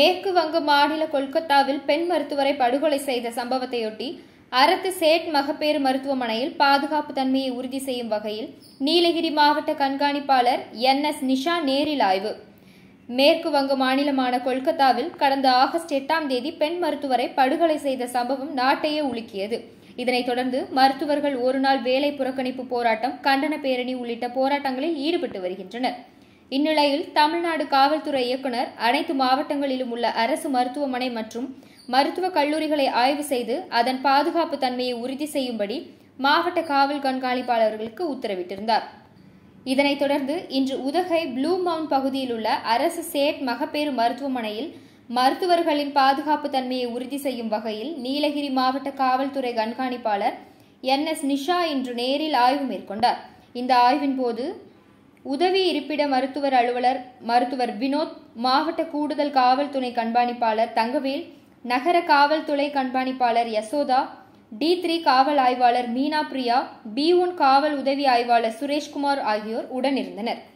மேற்கு வங்க மாநில கொல்கத்தாவில் பெண் மருத்துவரை படுகொலை செய்த சம்பவத்தையொட்டி அரசு சேட் மகப்பேறு மருத்துவமனையில் பாதுகாப்பு தன்மையை உறுதி செய்யும் வகையில் நீலகிரி மாவட்ட கண்காணிப்பாளர் NS நிஷா நேரில் ஆய்வு. மேற்கு வங்க மாநிலமான கொல்கத்தாவில் கடந்த ஆகஸ்ட் 8ஆம் தேதி பெண் மருத்துவரை படுகொலை செய்த சம்பவம் நாட்டையே உலுக்கியது. இதனைத் தொடர்ந்து மருத்துவர்கள் ஒருநாள் வேலை புறக்கணிப்பு போராட்டம், கண்டன பேரணி உள்ளிட்ட போராட்டங்களில் ஈடுபட்டு வருகின்றனர். இந்நிலையில் தமிழ்நாடு காவல்துறை இயக்குநர் அனைத்து மாவட்டங்களிலும் உள்ள அரசு மருத்துவமனை மற்றும் மருத்துவக் கல்லூரிகளை ஆய்வு செய்து அதன் பாதுகாப்பு தன்மையை உறுதி செய்யும்படி மாவட்ட காவல் கண்காணிப்பாளர்களுக்கு உத்தரவிட்டிருந்தார். இதனைத் தொடர்ந்து இன்று உதகை ப்ளூ மவுண்ட் பகுதியில் உள்ள அரசு சேட் மகப்பேறு மருத்துவமனையில் மருத்துவர்களின் பாதுகாப்பு தன்மையை உறுதி செய்யும் வகையில் நீலகிரி மாவட்ட காவல்துறை கண்காணிப்பாளர் NS நிஷா இன்று நேரில் ஆய்வு மேற்கொண்டார். இந்த ஆய்வின் போது உதவி இருப்பிட மருத்துவர் அலுவலர் மருத்துவர் வினோத், மாவட்ட கூடுதல் காவல் துணை கண்காணிப்பாளர் தங்கவேல், நகர காவல்துறை கண்காணிப்பாளர் யசோதா, D3 காவல் ஆய்வாளர் மீனா பிரியா, B1 காவல் உதவி ஆய்வாளர் சுரேஷ்குமார் ஆகியோர் உடனிருந்தனர்.